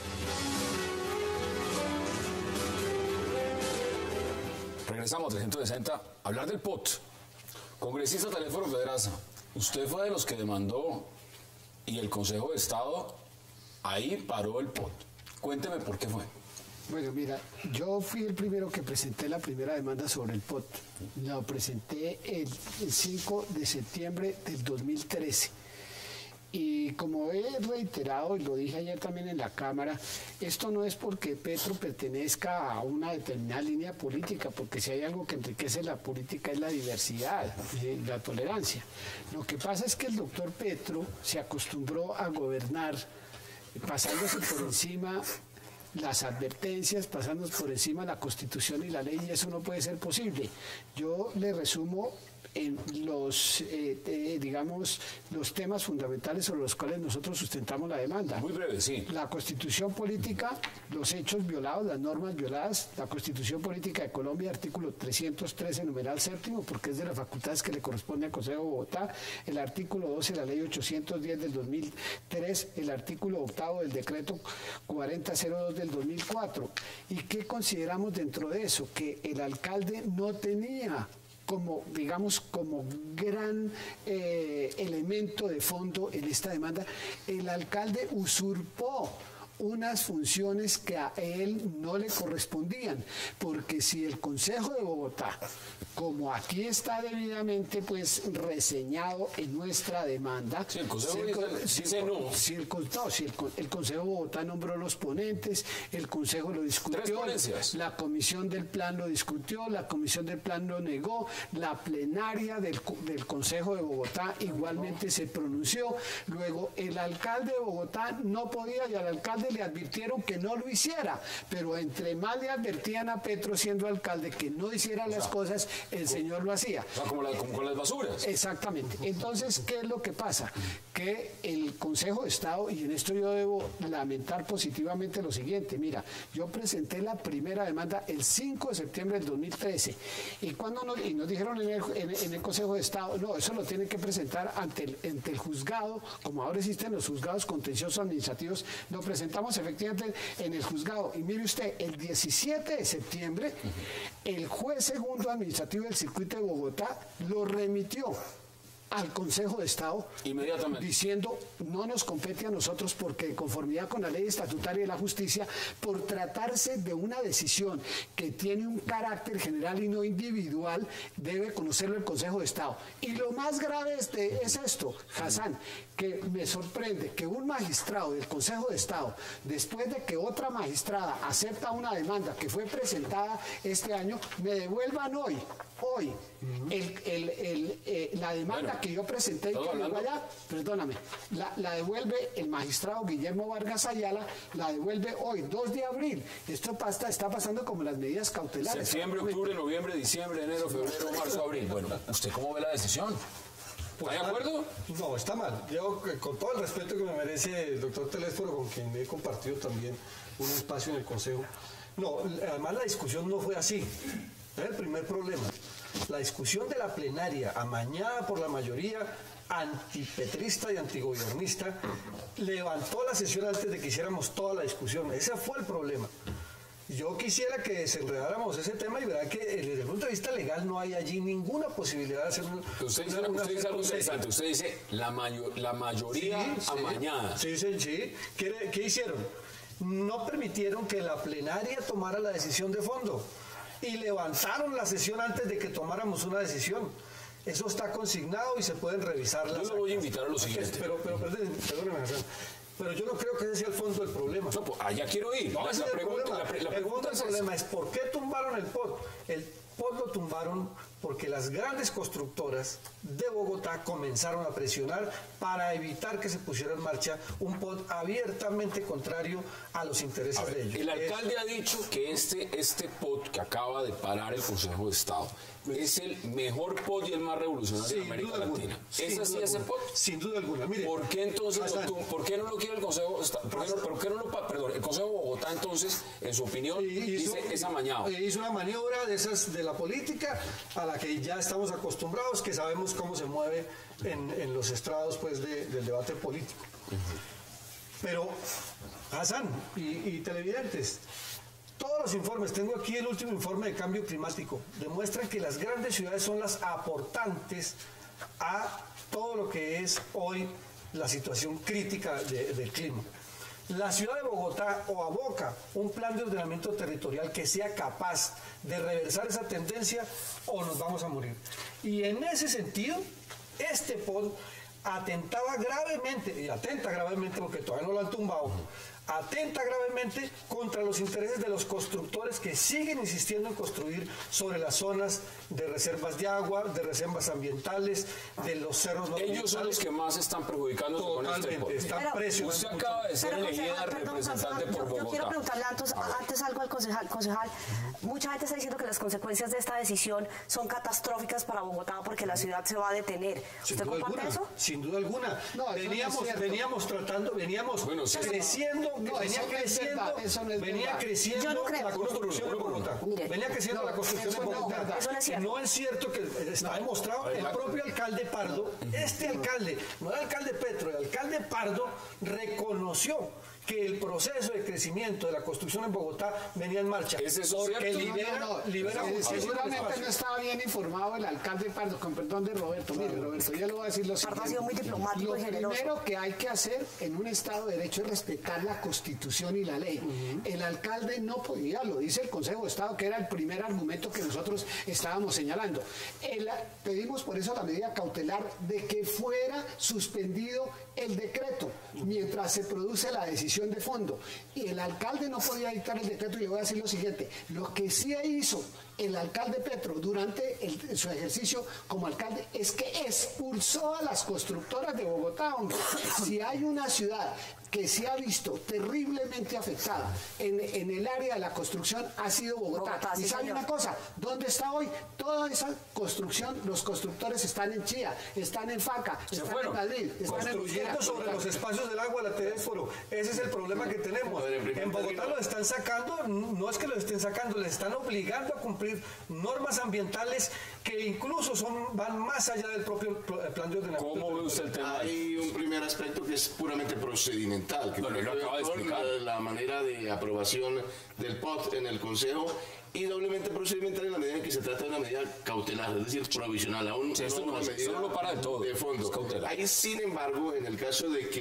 Regresamos a 360, hablar del POT. Congresista Teléfono Pedraza, usted fue de los que demandó y el Consejo de Estado ahí paró el POT. Cuénteme por qué fue. Bueno, mira, yo fui el primero que presenté la primera demanda sobre el POT. La presenté el 5 de septiembre del 2013. Y como he reiterado, y lo dije ayer también en la Cámara, esto no es porque Petro pertenezca a una determinada línea política, porque si hay algo que enriquece la política es la diversidad, la tolerancia. Lo que pasa es que el doctor Petro se acostumbró a gobernar pasándose por encima las advertencias, pasándose por encima la Constitución y la ley, y eso no puede ser posible. Yo le resumo en los, digamos, los temas fundamentales sobre los cuales nosotros sustentamos la demanda. Muy breve, sí. La Constitución política, los hechos violados, las normas violadas, la Constitución política de Colombia, artículo 313, numeral séptimo, porque es de las facultades que le corresponde al Consejo de Bogotá, el artículo 12 de la ley 810 del 2003, el artículo 8 del decreto 4002 del 2004. ¿Y qué consideramos dentro de eso? Que el alcalde no tenía como, digamos, como gran elemento de fondo en esta demanda, el alcalde usurpó unas funciones que a él no le correspondían, porque si el Consejo de Bogotá, como aquí está debidamente pues reseñado en nuestra demanda, si el Consejo el Consejo de Bogotá nombró los ponentes, el Consejo lo discutió, la Comisión del Plan lo discutió, la Comisión del Plan lo negó, la plenaria del Consejo de Bogotá igualmente se pronunció, luego el alcalde de Bogotá no podía y al alcalde le advirtieron que no lo hiciera, pero entre más le advertían a Petro siendo alcalde que no hiciera las cosas, el señor lo hacía. O sea, como con las basuras. Exactamente. Entonces, ¿qué es lo que pasa? Que el Consejo de Estado, y en esto yo debo lamentar positivamente lo siguiente, mira, yo presenté la primera demanda el 5 de septiembre del 2013, y cuando nos dijeron en el Consejo de Estado, no, eso lo tienen que presentar ante el juzgado, como ahora existen los juzgados contenciosos administrativos, lo presentamos efectivamente en el juzgado, y mire usted, el 17 de septiembre, el juez segundo administrativo del circuito de Bogotá lo remitió al Consejo de Estado inmediatamente diciendo no nos compete a nosotros porque de conformidad con la ley estatutaria de la justicia, por tratarse de una decisión que tiene un carácter general y no individual, debe conocerlo el Consejo de Estado. Y lo más grave es esto, Hassan, que me sorprende que un magistrado del Consejo de Estado, después de que otra magistrada acepta una demanda que fue presentada este año, me devuelvan hoy la demanda que yo presenté y que luego allá, perdóname, la devuelve el magistrado Guillermo Vargas Ayala, la devuelve hoy, 2 de abril. Esto está pasando como las medidas cautelares. Septiembre, octubre, noviembre, diciembre, enero, febrero, marzo, abril. Bueno, ¿usted cómo ve la decisión? ¿Está de acuerdo? No, está mal. Yo, con todo el respeto que me merece el doctor Telésforo, con quien me he compartido también un espacio en el Consejo, no, además la discusión no fue así. Es el primer problema. La discusión de la plenaria, amañada por la mayoría, antipetrista y antigobiernista, levantó la sesión antes de que hiciéramos toda la discusión. Ese fue el problema. Yo quisiera que desenredáramos ese tema y verá que desde el punto de vista legal no hay allí ninguna posibilidad de hacer usted dice algo interesante. Usted dice la mayoría amañada. Sí. ¿Qué hicieron? No permitieron que la plenaria tomara la decisión de fondo y levantaron la sesión antes de que tomáramos una decisión. Eso está consignado y se pueden revisar las actas. Yo lo voy a invitar a lo siguiente. Perdóneme, Hassan. Pero yo no creo que ese sea el fondo del problema. No, pues allá quiero ir. No, ese es el problema. El fondo del problema es ¿por qué tumbaron el POT? El POT lo tumbaron porque las grandes constructoras de Bogotá comenzaron a presionar para evitar que se pusiera en marcha un POT abiertamente contrario a los intereses de ellos. El alcalde ha dicho que este POT que acaba de parar el Consejo de Estado es el mejor POT y el más revolucionario de América Latina. ¿Es así ese POT? Sin duda alguna. Mire, ¿por qué entonces ¿por qué no lo quiere el Consejo de Estado? El Consejo de Bogotá entonces, en su opinión, dice es amañado? Hizo una maniobra de esas de la política a la que ya estamos acostumbrados, que sabemos cómo se mueve en los estrados pues del debate político. Pero, Hassan y televidentes, todos los informes, tengo aquí el último informe de cambio climático, demuestran que las grandes ciudades son las aportantes a todo lo que es hoy la situación crítica del clima. La ciudad de Bogotá o aboca un plan de ordenamiento territorial que sea capaz de reversar esa tendencia o nos vamos a morir. Y en ese sentido, este POT atentaba gravemente, y atenta gravemente porque todavía no lo han tumbado, atenta gravemente contra los intereses de los constructores que siguen insistiendo en construir sobre las zonas de reservas de agua, de reservas ambientales, de los cerros. Ellos son los que más están perjudicando con este POT. Están presionando. Usted acaba de ser elegida representante por Bogotá. Yo quiero preguntarle antes algo al concejal. Mucha gente está diciendo que las consecuencias de esta decisión son catastróficas para Bogotá porque la ciudad se va a detener. ¿Usted comparte eso? Sin duda alguna. No, veníamos creciendo. Venía creciendo la construcción en Bogotá. Venía creciendo la construcción en Bogotá. No es cierto que está demostrado. El propio alcalde Pardo, no el alcalde Petro, el alcalde Pardo reconoció que el proceso de crecimiento de la construcción en Bogotá venía en marcha. ¿Es eso cierto? Libera seguramente no estaba bien informado el alcalde Pardo, con perdón de Roberto. Mire, Roberto, ya lo voy a decir lo siguiente. Ha sido muy diplomático y generoso. Lo primero que hay que hacer en un Estado de Derecho es respetar la Constitución y la ley. El alcalde no podía, lo dice el Consejo de Estado, que era el primer argumento que nosotros estábamos señalando. Pedimos por eso la medida cautelar de que fuera suspendido el decreto mientras se produce la decisión de fondo. Y el alcalde no podía dictar el decreto, y le voy a decir lo siguiente: lo que sí hizo el alcalde Petro durante su ejercicio como alcalde es que expulsó a las constructoras de Bogotá, hombre. Si hay una ciudad que se ha visto terriblemente afectada en el área de la construcción, ha sido Bogotá. Y sabe una cosa, ¿dónde está hoy? Toda esa construcción, los constructores están en Chía, están en Faca, están en Madrid, están construyendo sobre los espacios del agua lateral. Ese es el problema que tenemos. En Bogotá lo están sacando, no es que lo estén sacando, les están obligando a cumplir normas ambientales que incluso van más allá del propio plan de ordenamiento. ¿Cómo ve usted el tema? Hay un primer aspecto que es puramente procedimental, que tiene que ver con la manera de aprobación del POT en el Consejo, y doblemente procedimental en la medida en que se trata de una medida cautelar, es decir, provisional, aún esto no lo para de todo, de fondo. Ahí, sin embargo, en el caso de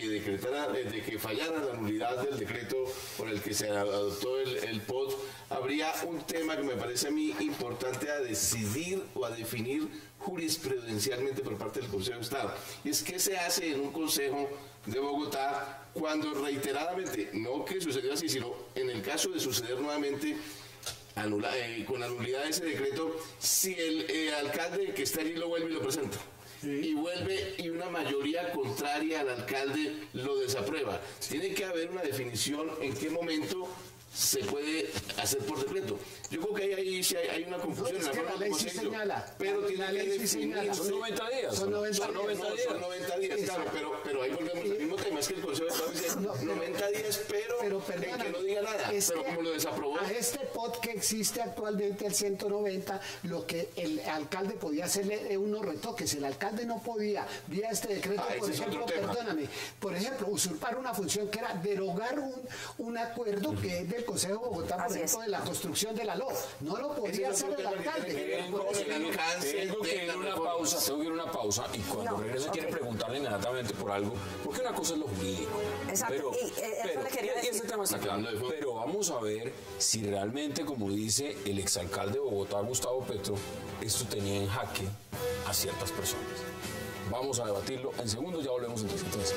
que fallara la nulidad del decreto por el que se adoptó el POT, habría un tema que me parece a mí importante a decidir o a definir jurisprudencialmente por parte del Consejo de Estado. Y es qué se hace en un Consejo de Bogotá cuando reiteradamente, no que sucedió así, sino en el caso de suceder nuevamente con la nulidad de ese decreto, si el alcalde que está allí lo vuelve y lo presenta. Y vuelve y una mayoría contraria al alcalde lo desaprueba. Tiene que haber una definición en qué momento se puede hacer por decreto. Yo creo que ahí sí hay una confusión. No, es que la ley sí señala. Pero tiene que definir. Son 90 días. Son 90 días, claro, pero ahí volvemos al mismo tema. además que el Consejo de Estado dice 90 días, pero en que no diga nada. Pero como lo desaprobó. A este POT que existe actualmente, el 190, lo que el alcalde podía hacerle unos retoques. El alcalde no podía, vía este decreto, por ejemplo, por ejemplo, usurpar una función que era derogar un acuerdo que es del Consejo de Bogotá, por ejemplo, de la construcción de la LOF. No lo podía hacer el alcalde. Tengo que ir a una pausa y cuando regrese quiere preguntarle inmediatamente por algo, porque una cosa es lo jurídico. Exacto, eso le quería decir. Ese tema está claro, pero vamos a ver si realmente, como dice el exalcalde de Bogotá, Gustavo Petro, esto tenía en jaque a ciertas personas. Vamos a debatirlo en segundos, ya volvemos en 3.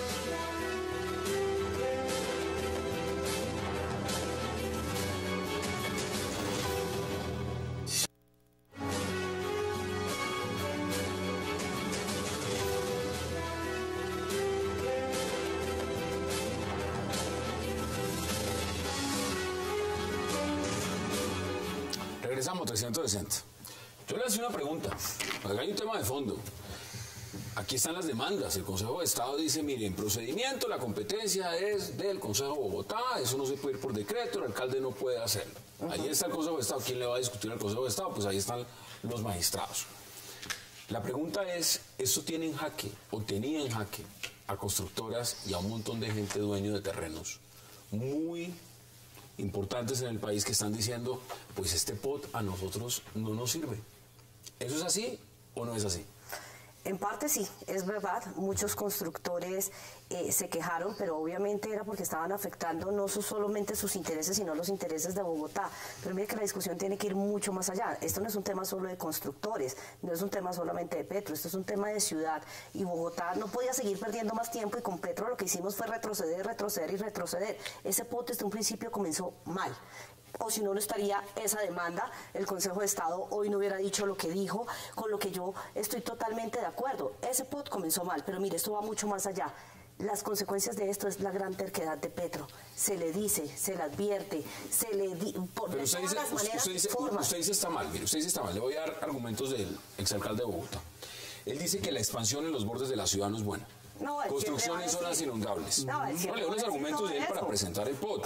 Regresamos 360. Yo le hacía una pregunta, acá hay un tema de fondo. Aquí están las demandas. El Consejo de Estado dice, miren, procedimiento, la competencia es del Consejo de Bogotá, eso no se puede ir por decreto, el alcalde no puede hacerlo. Ahí está el Consejo de Estado. ¿Quién le va a discutir al Consejo de Estado? Pues ahí están los magistrados. La pregunta es, ¿esto tiene en jaque o tenía en jaque a constructoras y a un montón de gente dueño de terrenos muy importantes en el país que están diciendo, pues este POT a nosotros no nos sirve? ¿Eso es así o no es así? En parte sí, es verdad, muchos constructores se quejaron, pero obviamente era porque estaban afectando no solamente sus intereses, sino los intereses de Bogotá. Pero mire que la discusión tiene que ir mucho más allá. Esto no es un tema solo de constructores, no es un tema solamente de Petro, esto es un tema de ciudad. Y Bogotá no podía seguir perdiendo más tiempo y con Petro lo que hicimos fue retroceder, retroceder y retroceder. Ese POT desde un principio comenzó mal. O si no, no estaría esa demanda, el Consejo de Estado hoy no hubiera dicho lo que dijo, con lo que yo estoy totalmente de acuerdo. Ese POT comenzó mal, pero mire, esto va mucho más allá. Las consecuencias de esto es la gran terquedad de Petro. Se le dice, se le advierte, se le pero usted dice está mal, mire, usted dice está mal. Le voy a dar argumentos del exalcalde de Bogotá. Él dice que la expansión en los bordes de la ciudad no es buena. No, construcción en zonas inundables. No, le doy unos argumentos de él para presentar el POT.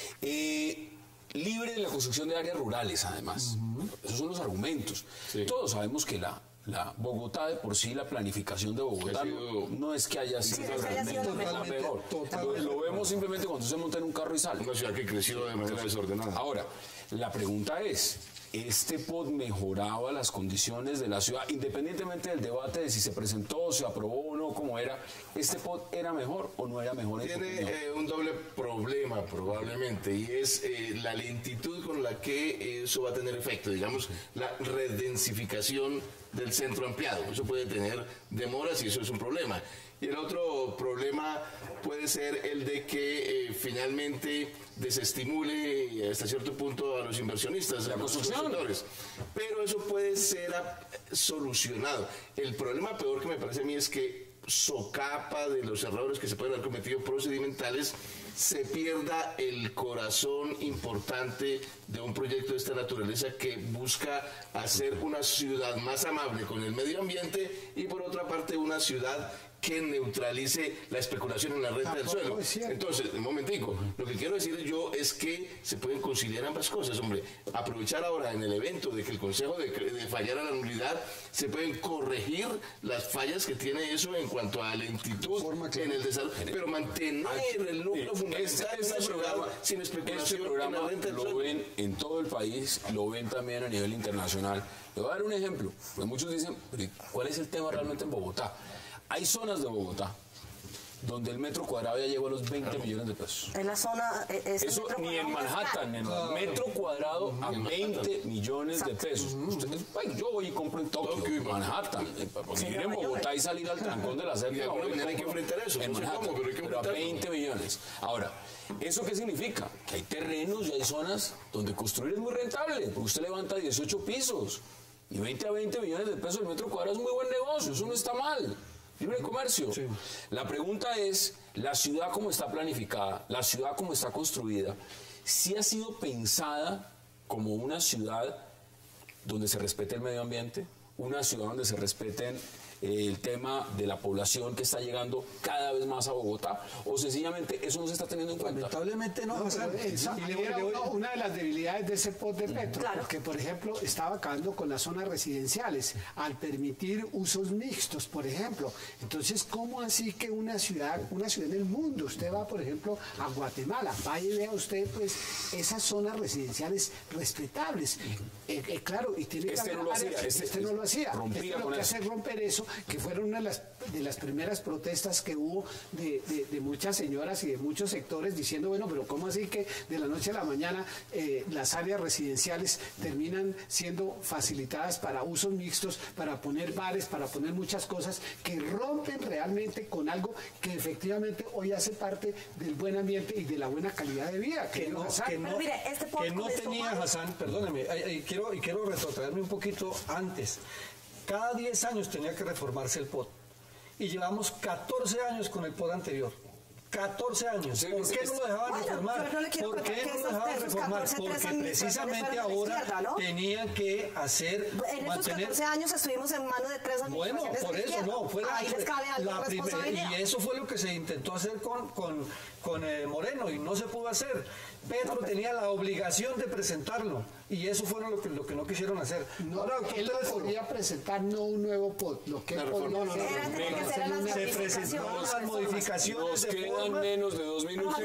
Libre de la construcción de áreas rurales, además. Esos son los argumentos. Sí. Todos sabemos que la Bogotá de por sí, la planificación de Bogotá no es que haya sido realmente la mejor. Lo vemos simplemente cuando se monta en un carro y sale. Una ciudad que creció de manera desordenada. Ahora, la pregunta es, ¿este POT mejoraba las condiciones de la ciudad? Independientemente del debate de si se presentó, se aprobó o no, como era, ¿este POT era mejor o no era mejor? Tiene un doble problema probablemente, y es la lentitud con la que eso va a tener efecto, digamos, la redensificación del centro ampliado. Eso puede tener demoras y eso es un problema. Y el otro problema puede ser el de que finalmente desestimule hasta cierto punto a los inversionistas, la construcción. Pero eso puede ser solucionado. El problema peor que me parece a mí es que socapa de los errores que se pueden haber cometido procedimentales, se pierda el corazón importante de un proyecto de esta naturaleza que busca hacer una ciudad más amable con el medio ambiente y por otra parte una ciudad que neutralice la especulación en la renta del suelo. Entonces, un momentico, lo que quiero decir yo es que se pueden conciliar ambas cosas, hombre. Aprovechar ahora en el evento de que el Consejo de fallar a la nulidad, se pueden corregir las fallas que tiene eso en cuanto a lentitud en el desarrollo, pero mantener el núcleo fundamental de la ciudad sin especulación en la renta del suelo. Lo ven en todo el país, lo ven también a nivel internacional. Le voy a dar un ejemplo, porque muchos dicen, ¿cuál es el tema realmente en Bogotá? Hay zonas de Bogotá donde el metro cuadrado ya llegó a los 20 millones de pesos. En la zona... Eso ni en Manhattan, en el metro cuadrado a 20 millones de pesos. Yo voy y compro en Tokio, en Manhattan. Vivir en Bogotá y salir al trancón de la cerca. De alguna manera hay que enfrentar eso. En Manhattan, pero a 20 millones. Ahora, ¿eso qué significa? Que hay terrenos y hay zonas donde construir es muy rentable, porque usted levanta 18 pisos y 20 a 20 millones de pesos el metro cuadrado es muy buen negocio, eso no está mal. Libre comercio. Sí. La pregunta es, la ciudad como está planificada, la ciudad como está construida, ¿sí ha sido pensada como una ciudad donde se respete el medio ambiente? Una ciudad donde se respeten el tema de la población que está llegando cada vez más a Bogotá, o sencillamente eso no se está teniendo en cuenta? Lamentablemente no. Una de las debilidades de ese POT de Petro, porque por ejemplo estaba acabando con las zonas residenciales al permitir usos mixtos, por ejemplo. Entonces, ¿cómo así que una ciudad en el mundo, usted va por ejemplo a Guatemala, vaya y vea usted pues esas zonas residenciales respetables? Claro, y tiene que haber este no lo hacía. Lo que hace romper eso, que fueron una de las primeras protestas que hubo de muchas señoras y de muchos sectores diciendo, bueno, pero ¿cómo así que de la noche a la mañana las áreas residenciales terminan siendo facilitadas para usos mixtos, para poner bares, para poner muchas cosas que rompen realmente con algo que efectivamente hoy hace parte del buen ambiente y de la buena calidad de vida? Que no tenía Hassan, perdóneme, quiero retrotraerme un poquito antes. Cada 10 años tenía que reformarse el POT. Y llevamos 14 años con el POT anterior. 14 años. ¿Por qué no lo dejaban reformar? ¿Por qué no lo dejaban reformar? Porque precisamente ahora tenían que hacer... En esos 14 años estuvimos en manos de 3 Bueno, por eso no. Fue la primera, y eso fue lo que se intentó hacer con Moreno y no se pudo hacer. Petro tenía la obligación de presentarlo y eso fue lo que no quisieron hacer. Ahora, él podía presentar no un nuevo POT, lo que él podía se presentaron las modificaciones. Nos quedan menos de 2 minutos.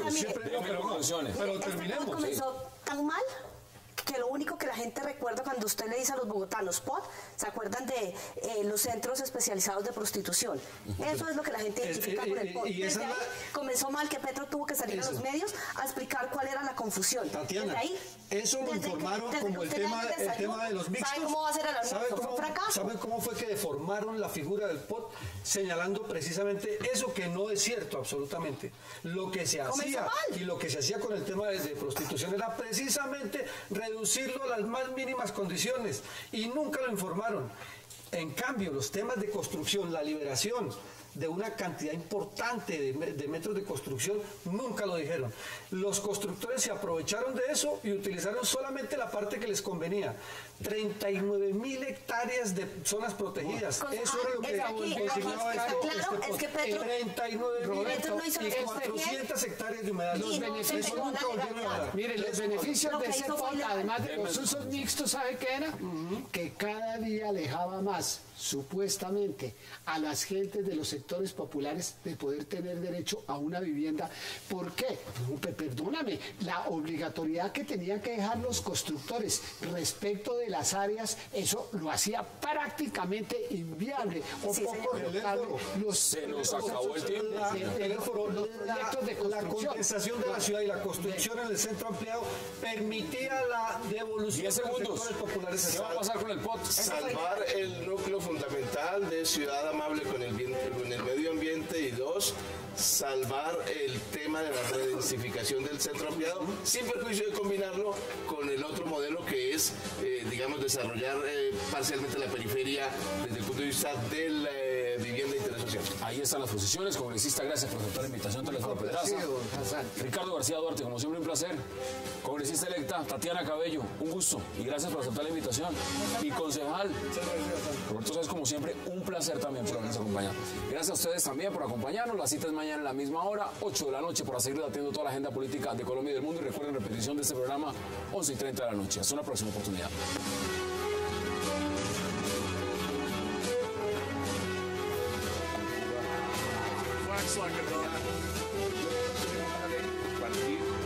Pero terminemos. Comenzó tan mal que lo único que la gente recuerda cuando usted le dice a los bogotanos POT, se acuerdan de los centros especializados de prostitución. Eso es lo que la gente identifica con el POT. Desde ahí comenzó mal, que Petro tuvo que salir a los medios a explicar cuál era la confusión. Tatiana, eso lo informaron como el tema de los mixtos. ¿Sabe cómo va a ser el almuerzo? Fue un fracaso. ¿Saben cómo fue que deformaron la figura del POT? Señalando precisamente eso que no es cierto absolutamente. Lo que se hacía y lo que se hacía con el tema de prostitución era precisamente reducirlo a las más mínimas condiciones y nunca lo informaron. En cambio, los temas de construcción, la liberación de una cantidad importante de metros de construcción, nunca lo dijeron. Los constructores se aprovecharon de eso y utilizaron solamente la parte que les convenía. 39.000 hectáreas de zonas protegidas. Eso era lo que consignaba este Petro. 39.000 y 400 hectáreas de humedad. Los beneficios nunca volvieron a dar. Mire, los beneficios de ese POT, además de los usos mixtos, ¿sabe qué era? Que cada día alejaba más, supuestamente, a las gentes de los sectores populares de poder tener derecho a una vivienda. ¿Por qué? Perdóname, la obligatoriedad que tenían que dejar los constructores respecto de las áreas, eso lo hacía prácticamente inviable o poco rentable. Se nos acabó el tiempo. Los proyectos de construcción. La condensación de la ciudad y la construcción en el centro ampliado permitía la devolución de los sectores populares. ¿Qué va a pasar con el POT? Salvar el núcleo fundamental de ciudad amable con el medio ambiente y 2, salvar el tema de la redensificación del centro ampliado sin perjuicio de combinarlo con el otro modelo que es, digamos, desarrollar parcialmente la periferia desde el punto de vista de la vivienda de interés social. Ahí están las posiciones. Congresista, gracias por aceptar la invitación. Teléfono Pedraza. Ricardo García Duarte, como siempre, un placer. Congresista electa Tatiana Cabello, un gusto y gracias por aceptar la invitación. Y concejal Roberto Sáenz, como siempre, un placer también por habernos acompañado. Gracias a ustedes también por acompañarnos. La cita es mañana a la misma hora, 8 de la noche, para seguir debatiendo toda la agenda política de Colombia y del mundo. Y recuerden, repetición de este programa, 11:30 de la noche. Hasta una próxima oportunidad. Wax like a dog.